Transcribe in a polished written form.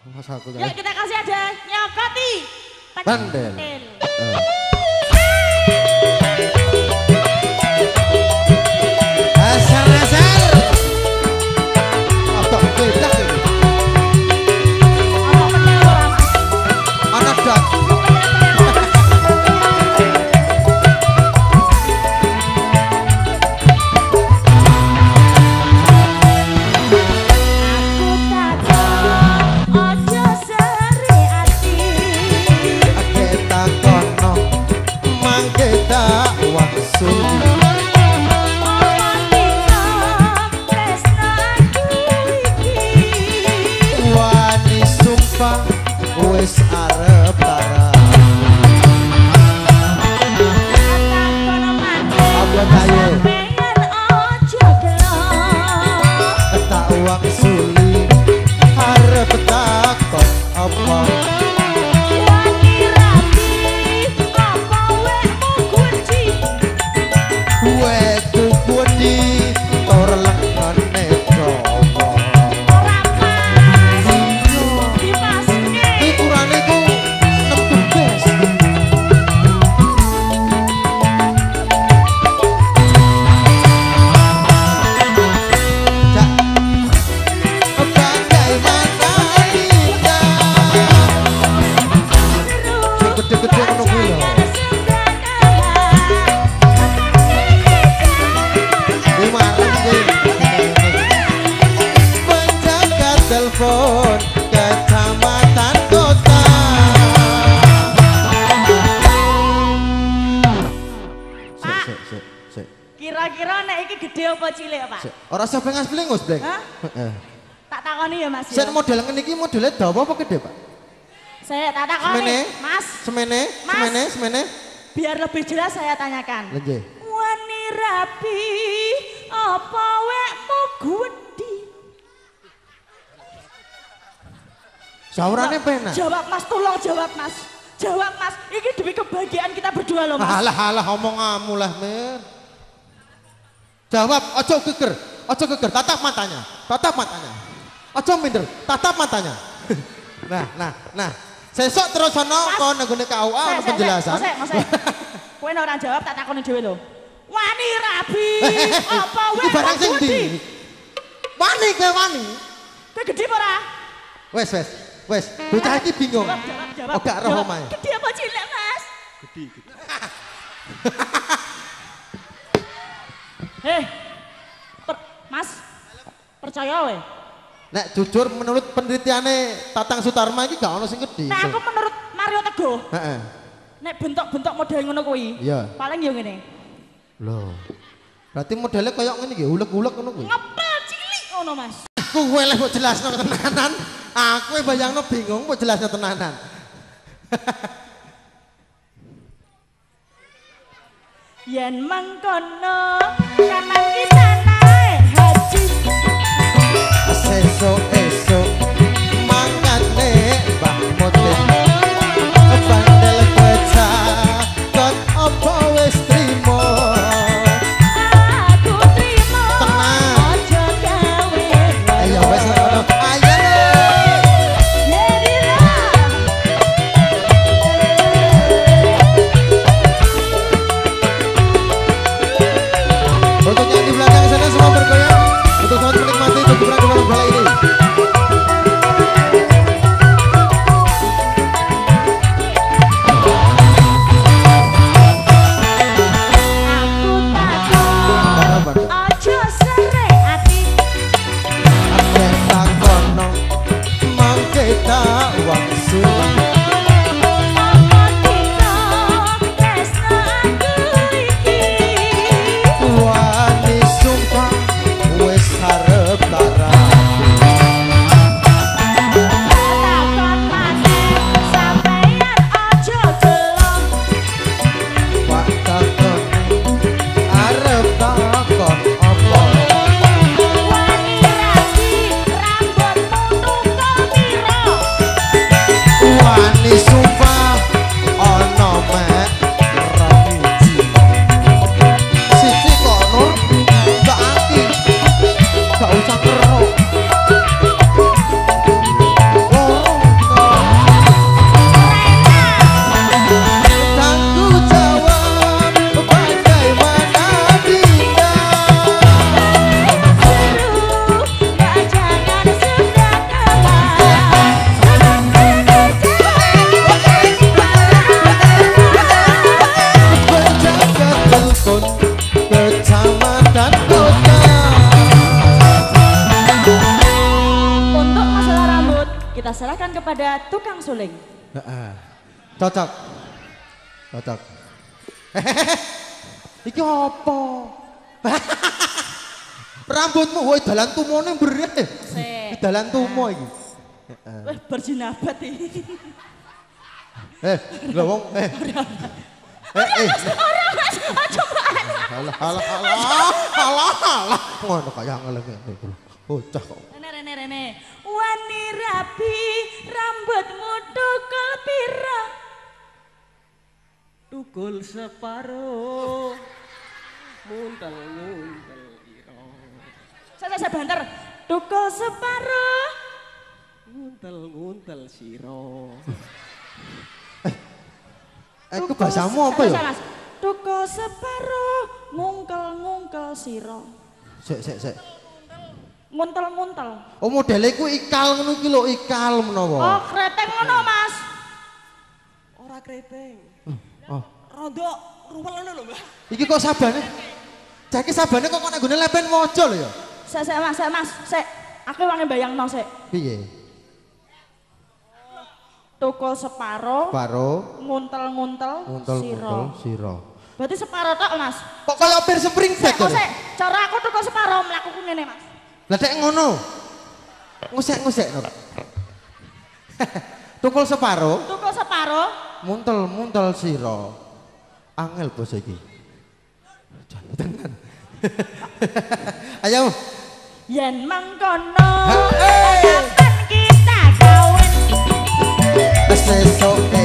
Mas aku ya. Yuk kita kasih aja Nyokoti Pentil. Asal-asal. Apa beda ini? Apa pentil ora Mas? Anak dak. Wis arep tara apa tayo tak uang suli arep takon apa wani rapi apa wekmu kunci wekku budi tor lengane coba telepon kecamatan kota. Kira-kira nek iki gede apa cilik Pak? Ora usah blengas-blengus, Bleng. Heeh. Tak takoni ya Mas. Sik model ngene iki modele dawa apa gede, Pak? Saya tak takoni. Mas. Semene. Biar lebih jelas saya tanyakan. Nggih. Wani rapi apa wekmu gudi? Saurane penak. Jawab Mas, tolong jawab Mas. Jawab Mas, ini demi kebahagiaan kita berdua loh Mas. Alah omonganmu lah, Mir. Jawab, ojo geger, tatap matanya. Ojo minder, tatap matanya. Nah. Sesok terus ono kon nggone KUA ono penjelasan. Mosek. Kowe ora jawab tak takoni dhewe lho. Wani rabi apa wek? Barang sing ndi? Wani kowe wani. Kowe gede apa ora? Wes, bocah iki bingung. Jawab. Oh, gak roh omahe. Gede apa cilik, Mas? Gede. Mas, percaya we? Nek jujur menurut penelitiane Tatang Sutarma iki gak ono sing gede. Nek aku menurut Mario Teguh. Heeh. Nek bentuk-bentuk model ngono kuwi. Iya. Paling yo ngene. Loh. Berarti modelnya kayak ngene iki, ulek-ulek ngono kuwi. Ngepel cilik ngono, Mas. Kowe lek mbok jelasno tenanan, aku bayangno bingung mbok jelasno tenanan. Yen mengkono kapan kita naik haji. Esok mangane Mbah Motin. Bandel pecah kon opo wis trimo. Aku trimo. Aja gawe. Ayo wis ngono. Ayo. Untuk yang di belakang sana semua bergoyang. Untuk selamat menikmati kegiatan bola ini. kita serahkan kepada tukang suling. Cocok. Cocok. Iki apa? Rambutmu woi dalan tumone mbere. Dalan tumo iki. Wah, berjinabat iki. Lho wong Orang Mas, aja alah. Ngono kaya ngeleng ngene. Bocah kok. Rene. Wani rapi, rambutmu tukul pira? Tukul separuh. Muntel ira. Saya banter. Tukul separuh. Nguntel sira. Iku bahasamu apa ya? Tukul separuh, ngungkel sira. Sik. Nguntel. Oh modele iku ikal ngono iki lho, ikal menawa. Oh, kreteng ngono, Mas. Ora kreteng. Oh. Rondo ruwel ngono lho, Mbak. Iki kok sabane? Jake sabane kok nek nggone lepen mojo lho ya. Sik, Mas. Aku wangi bayangno sik. Piye? Tukul separo, nguntel sira. Berarti separo tok, Mas. Kok kaya pir spring bag to? Cara aku tukul separo mlakuku ngene, Mas. Lah tek ngono. Ngusek-ngusek to. Tukul separo, muntel sira. Angel bos iki. Tenan. Ayo. Yen mangkono, kapan kita kawin? Sesuk